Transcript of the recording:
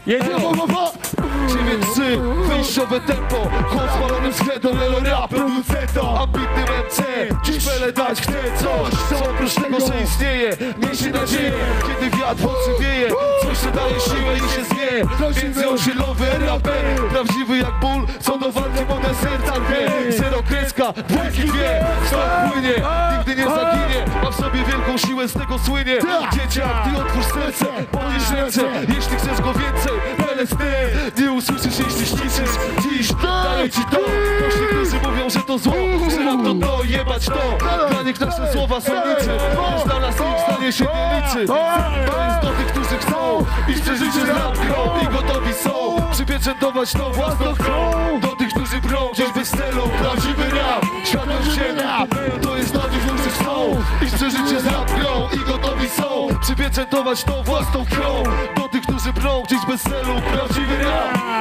Jedziemy, 9-3, wyjściowe tempo, chłop spalony z kredą, elo rap, producenta, ambitnym MC, dziś pele dać chce coś, co oprócz tego, że istnieje, niesie nadzieję, kiedy wiatr w oczy wieje, coś co daje siłę i się zwie, międzyosiedlowy RAP, prawdziwy jak ból, co do walki modę serca dwie, zero kreska, wielki wie, stąd płynie, nigdy nie zaginie, ma w sobie wielką siłę, z tego słynie, dzieciak, ty otwórz serce, podnieś ręce, jeśli chcesz go więcej, LSD, nie usłyszysz, jeśli śniczysz, dziś daję ci to, pośli, którzy mówią, że to zło, że mam to, jebać to, dla nich nasze słowa są niczym, lecz dla nas ich zdanie się nie liczy, to jest do tych, którzy chcą, iść przeżycie z rap grą i gotowi są, przypieczętować to własną krwią, do tych, którzy brą, gdzieś bez celu, prawdziwy rap, światłość ziemia, to jest do tych, którzy chcą, iść przeżycie z rap grą i gotowi są, przypieczętować to własną krwią, do tych, którzy brą, gdzieś bez celu, prawdziwy rap.